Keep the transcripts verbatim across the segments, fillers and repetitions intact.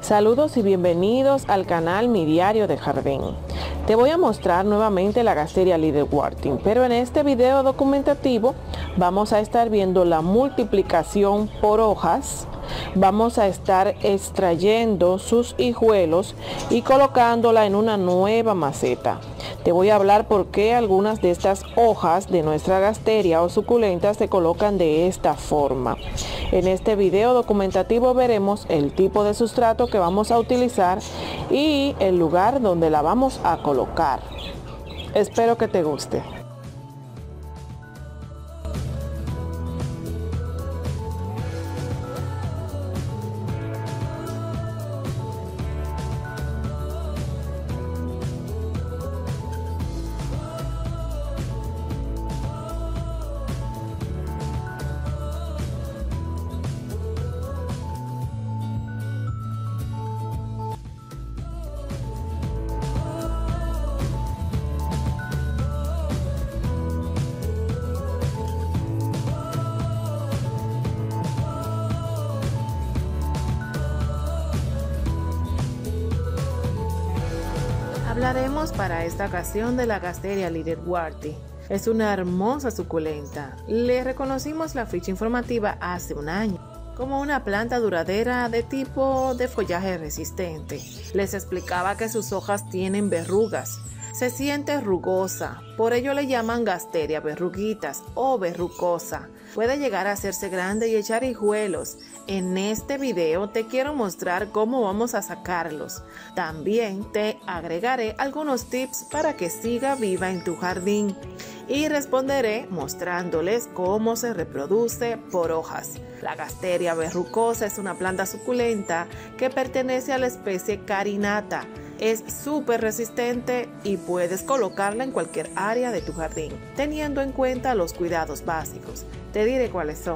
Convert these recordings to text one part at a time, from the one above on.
Saludos y bienvenidos al canal Mi Diario de Jardín. Te voy a mostrar nuevamente la Gasteria Liederwarting, pero en este video documentativo vamos a estar viendo la multiplicación por hojas. Vamos a estar extrayendo sus hijuelos y colocándola en una nueva maceta. Te voy a hablar por qué algunas de estas hojas de nuestra gasteria o suculentas se colocan de esta forma. En este video documentativo veremos el tipo de sustrato que vamos a utilizar y el lugar donde la vamos a colocar. Espero que te guste. Hablaremos para esta ocasión de la Gasteria Liederwarting. Es una hermosa suculenta. Le reconocimos la ficha informativa hace un año como una planta duradera de tipo de follaje resistente. Les explicaba que sus hojas tienen verrugas. Se siente rugosa, por ello le llaman Gasteria verruguitas o verrucosa. Puede llegar a hacerse grande y echar hijuelos. En este video te quiero mostrar cómo vamos a sacarlos. También te agregaré algunos tips para que siga viva en tu jardín. Y responderé mostrándoles cómo se reproduce por hojas. La Gasteria verrucosa es una planta suculenta que pertenece a la especie Carinata. Es súper resistente y puedes colocarla en cualquier área de tu jardín, teniendo en cuenta los cuidados básicos. Te diré cuáles son.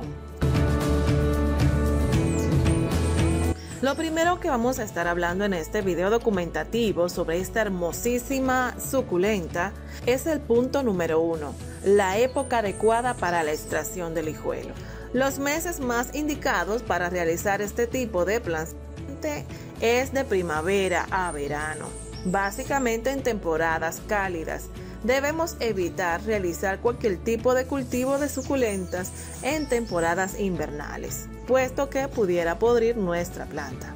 Lo primero que vamos a estar hablando en este video documentativo sobre esta hermosísima suculenta es el punto número uno, la época adecuada para la extracción del hijuelo. Los meses más indicados para realizar este tipo de plantante es de primavera a verano, básicamente en temporadas cálidas. Debemos evitar realizar cualquier tipo de cultivo de suculentas en temporadas invernales, puesto que pudiera podrir nuestra planta.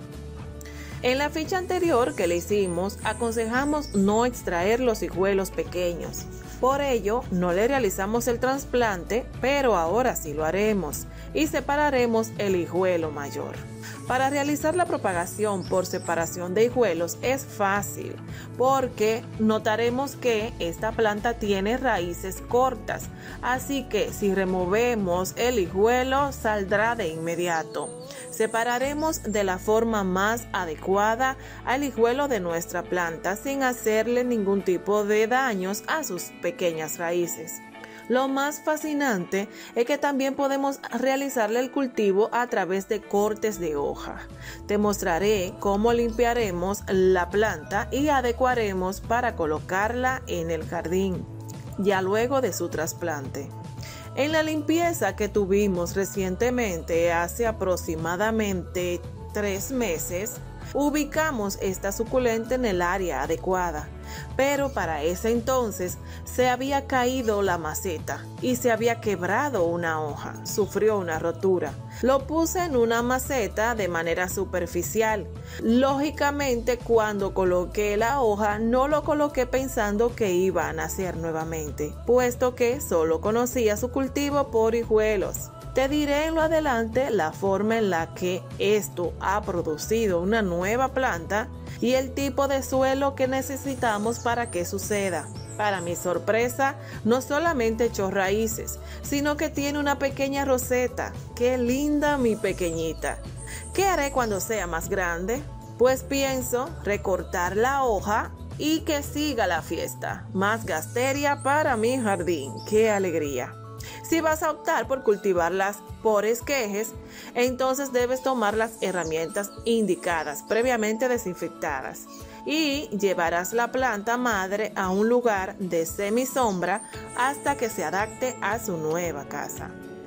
En la ficha anterior que le hicimos, aconsejamos no extraer los hijuelos pequeños. Por ello, no le realizamos el trasplante, pero ahora sí lo haremos y separaremos el hijuelo mayor. Para realizar la propagación por separación de hijuelos es fácil, porque notaremos que esta planta tiene raíces cortas, así que si removemos el hijuelo saldrá de inmediato. Separaremos de la forma más adecuada al hijuelo de nuestra planta sin hacerle ningún tipo de daños a sus pequeñas raíces. Lo más fascinante es que también podemos realizarle el cultivo a través de cortes de hoja. Te mostraré cómo limpiaremos la planta y adecuaremos para colocarla en el jardín, ya luego de su trasplante. En la limpieza que tuvimos recientemente, hace aproximadamente tres meses, ubicamos esta suculenta en el área adecuada, pero para ese entonces se había caído la maceta y se había quebrado una hoja, sufrió una rotura. Lo puse en una maceta de manera superficial. Lógicamente, cuando coloqué la hoja no lo coloqué pensando que iba a nacer nuevamente, puesto que solo conocía su cultivo por hijuelos. Te diré en lo adelante la forma en la que esto ha producido una nueva planta y el tipo de suelo que necesitamos para que suceda. Para mi sorpresa, no solamente echó raíces, sino que tiene una pequeña roseta. ¡Qué linda mi pequeñita! ¿Qué haré cuando sea más grande? Pues pienso recortar la hoja y que siga la fiesta. Más gasteria para mi jardín. ¡Qué alegría! Si vas a optar por cultivarlas por esquejes, entonces debes tomar las herramientas indicadas, previamente desinfectadas, y llevarás la planta madre a un lugar de semisombra hasta que se adapte a su nueva casa.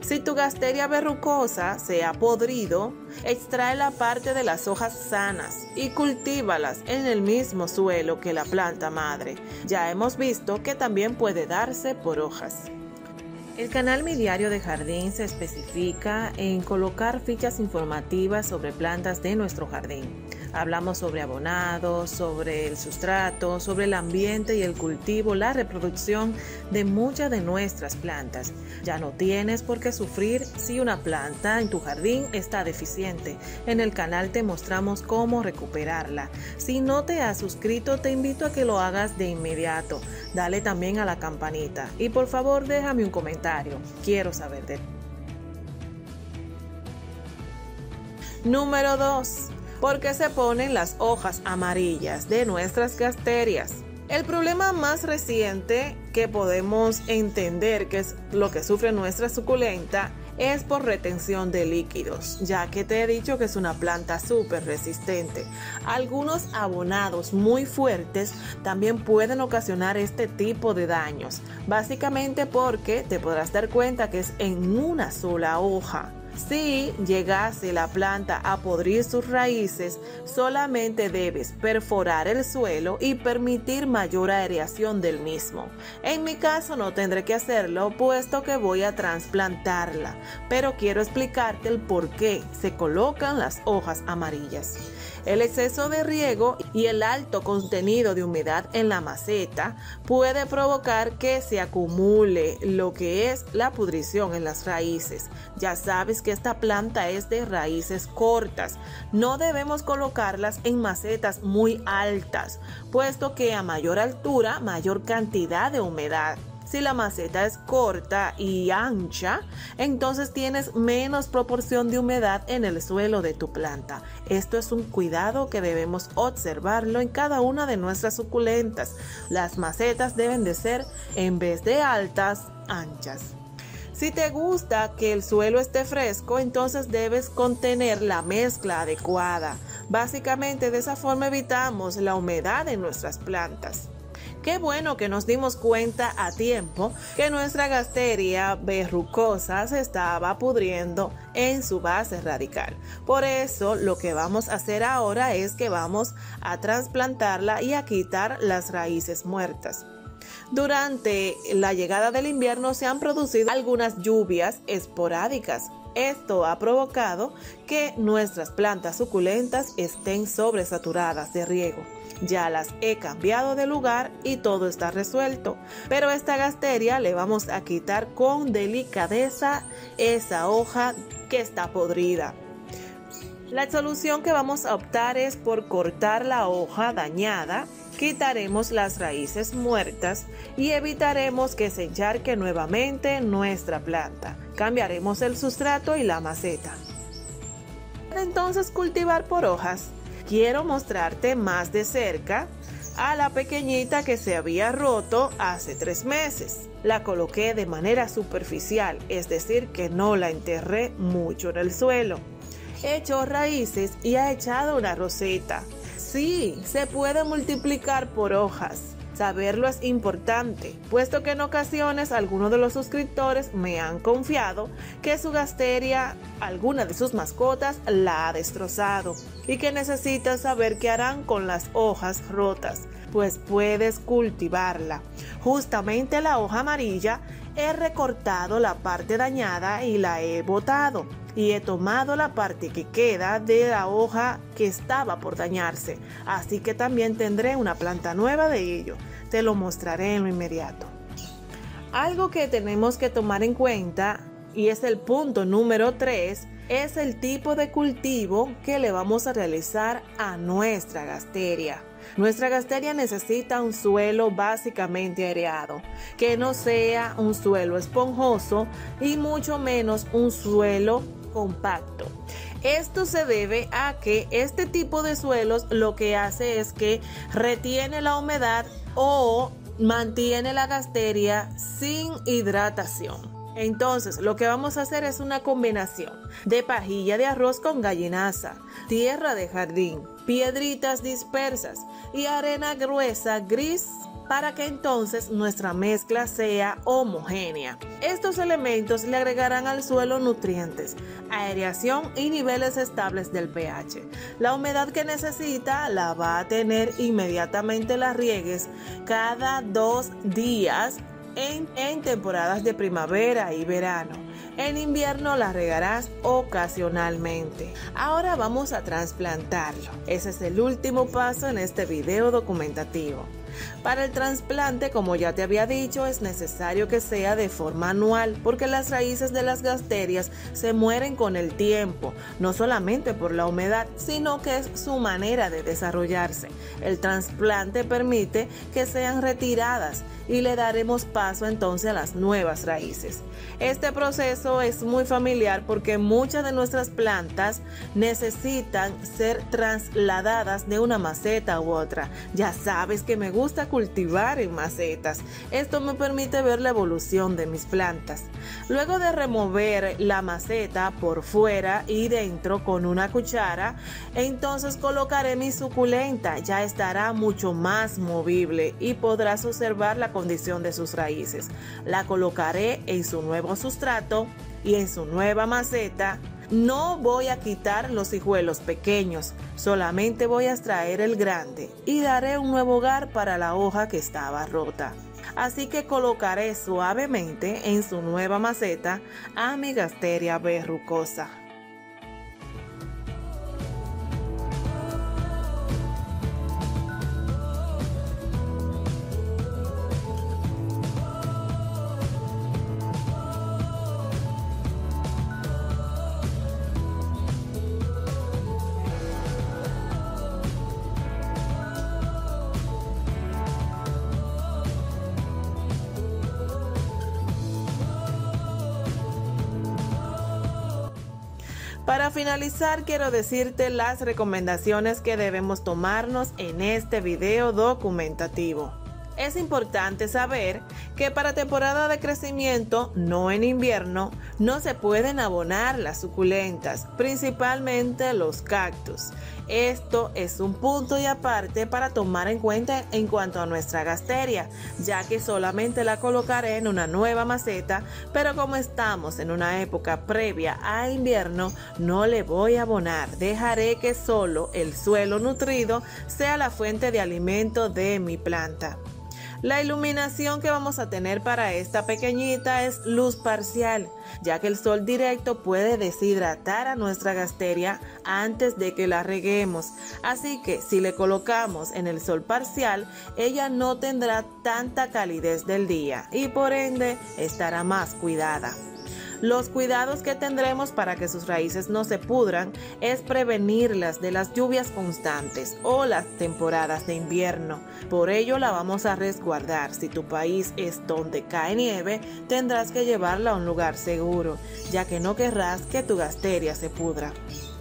Si tu gasteria verrucosa se ha podrido, extrae la parte de las hojas sanas y cultívalas en el mismo suelo que la planta madre. Ya hemos visto que también puede darse por hojas. El canal Mi Diario de Jardín se especifica en colocar fichas informativas sobre plantas de nuestro jardín. Hablamos sobre abonados, sobre el sustrato, sobre el ambiente y el cultivo, la reproducción de muchas de nuestras plantas. Ya no tienes por qué sufrir si una planta en tu jardín está deficiente. En el canal te mostramos cómo recuperarla. Si no te has suscrito, te invito a que lo hagas de inmediato. Dale también a la campanita y por favor déjame un comentario. Quiero saber de ti. Número dos. ¿Por qué se ponen las hojas amarillas de nuestras gasterias? El problema más reciente que podemos entender que es lo que sufre nuestra suculenta es por retención de líquidos, ya que te he dicho que es una planta súper resistente. Algunos abonados muy fuertes también pueden ocasionar este tipo de daños, básicamente porque te podrás dar cuenta que es en una sola hoja. Si llegase la planta a podrir sus raíces, solamente debes perforar el suelo y permitir mayor aireación del mismo. En mi caso no tendré que hacerlo, puesto que voy a trasplantarla, pero quiero explicarte el por qué se colocan las hojas amarillas. El exceso de riego y el alto contenido de humedad en la maceta puede provocar que se acumule lo que es la pudrición en las raíces. Ya sabes que esta planta es de raíces cortas. No debemos colocarlas en macetas muy altas, puesto que a mayor altura, mayor cantidad de humedad. Si la maceta es corta y ancha, entonces tienes menos proporción de humedad en el suelo de tu planta. Esto es un cuidado que debemos observarlo en cada una de nuestras suculentas. Las macetas deben de ser, en vez de altas, anchas. Si te gusta que el suelo esté fresco, entonces debes contener la mezcla adecuada. Básicamente de esa forma evitamos la humedad en nuestras plantas. Qué bueno que nos dimos cuenta a tiempo que nuestra gasteria verrucosa se estaba pudriendo en su base radical. Por eso lo que vamos a hacer ahora es que vamos a trasplantarla y a quitar las raíces muertas. Durante la llegada del invierno se han producido algunas lluvias esporádicas. Esto ha provocado que nuestras plantas suculentas estén sobresaturadas de riego. Ya las he cambiado de lugar y todo está resuelto, pero esta gasteria le vamos a quitar con delicadeza esa hoja que está podrida. La solución que vamos a optar es por cortar la hoja dañada, quitaremos las raíces muertas y evitaremos que se encharque nuevamente nuestra planta. Cambiaremos el sustrato y la maceta. Entonces cultivar por hojas. Quiero mostrarte más de cerca a la pequeñita que se había roto hace tres meses. La coloqué de manera superficial, es decir, que no la enterré mucho en el suelo. Echó raíces y ha echado una roseta. Sí, se puede multiplicar por hojas. Saberlo es importante, puesto que en ocasiones algunos de los suscriptores me han confiado que su gasteria, alguna de sus mascotas, la ha destrozado y que necesitan saber qué harán con las hojas rotas. Pues puedes cultivarla. Justamente la hoja amarilla he recortado la parte dañada y la he botado. Y he tomado la parte que queda de la hoja que estaba por dañarse, así que también tendré una planta nueva de ello. Te lo mostraré en lo inmediato. Algo que tenemos que tomar en cuenta, y es el punto número tres, es el tipo de cultivo que le vamos a realizar a nuestra gasteria. Nuestra gasteria necesita un suelo básicamente aireado, que no sea un suelo esponjoso y mucho menos un suelo compacto. Esto se debe a que este tipo de suelos lo que hace es que retiene la humedad o mantiene la gasteria sin hidratación. Entonces lo que vamos a hacer es una combinación de pajilla de arroz con gallinaza, tierra de jardín, piedritas dispersas y arena gruesa gris para que entonces nuestra mezcla sea homogénea. Estos elementos le agregarán al suelo nutrientes, aireación y niveles estables del pH. La humedad que necesita la va a tener inmediatamente la riegues cada dos días en, en temporadas de primavera y verano. En invierno la regarás ocasionalmente. Ahora vamos a trasplantarlo. Ese es el último paso en este video documentativo. Para el trasplante, como ya te había dicho, es necesario que sea de forma anual, porque las raíces de las gasterias se mueren con el tiempo, no solamente por la humedad, sino que es su manera de desarrollarse. El trasplante permite que sean retiradas y le daremos paso entonces a las nuevas raíces. Este proceso es muy familiar porque muchas de nuestras plantas necesitan ser trasladadas de una maceta u otra. Ya sabes que me gusta cultivar en macetas. Esto me permite ver la evolución de mis plantas. Luego de remover la maceta por fuera y dentro con una cuchara, entonces colocaré mi suculenta. Ya estará mucho más movible y podrás observar la condición de sus raíces. La colocaré en su nuevo sustrato y en su nueva maceta. No voy a quitar los hijuelos pequeños, solamente voy a extraer el grande y daré un nuevo hogar para la hoja que estaba rota. Así que colocaré suavemente en su nueva maceta a mi Gasteria verrucosa. Para finalizar, quiero decirte las recomendaciones que debemos tomarnos en este video documentativo. Es importante saber que para temporada de crecimiento, no en invierno, no se pueden abonar las suculentas, principalmente los cactus. Esto es un punto y aparte para tomar en cuenta en cuanto a nuestra gasteria, ya que solamente la colocaré en una nueva maceta, pero como estamos en una época previa a invierno, no le voy a abonar. Dejaré que solo el suelo nutrido sea la fuente de alimento de mi planta. La iluminación que vamos a tener para esta pequeñita es luz parcial, ya que el sol directo puede deshidratar a nuestra gasteria antes de que la reguemos. Así que si le colocamos en el sol parcial, ella no tendrá tanta calidez del día y por ende estará más cuidada. Los cuidados que tendremos para que sus raíces no se pudran es prevenirlas de las lluvias constantes o las temporadas de invierno. Por ello la vamos a resguardar. Si tu país es donde cae nieve, tendrás que llevarla a un lugar seguro, ya que no querrás que tu gasteria se pudra.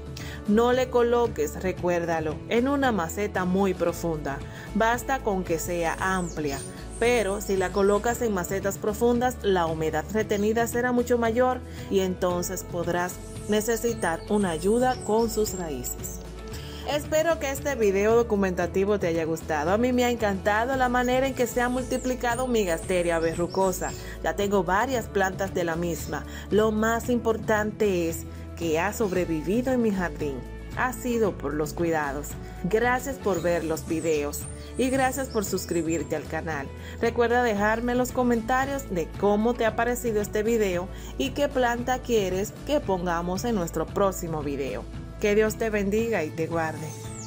No le coloques, recuérdalo, en una maceta muy profunda. Basta con que sea amplia. Pero si la colocas en macetas profundas, la humedad retenida será mucho mayor y entonces podrás necesitar una ayuda con sus raíces. Espero que este video documentativo te haya gustado. A mí me ha encantado la manera en que se ha multiplicado mi Gasteria verrucosa. Ya tengo varias plantas de la misma. Lo más importante es que ha sobrevivido en mi jardín. Ha sido por los cuidados. Gracias por ver los videos y gracias por suscribirte al canal. Recuerda dejarme en los comentarios de cómo te ha parecido este video y qué planta quieres que pongamos en nuestro próximo video. Que Dios te bendiga y te guarde.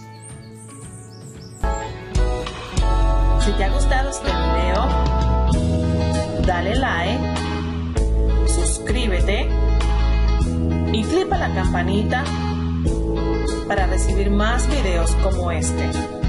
Si te ha gustado este video, dale like, suscríbete y clica la campanita para recibir más videos como este.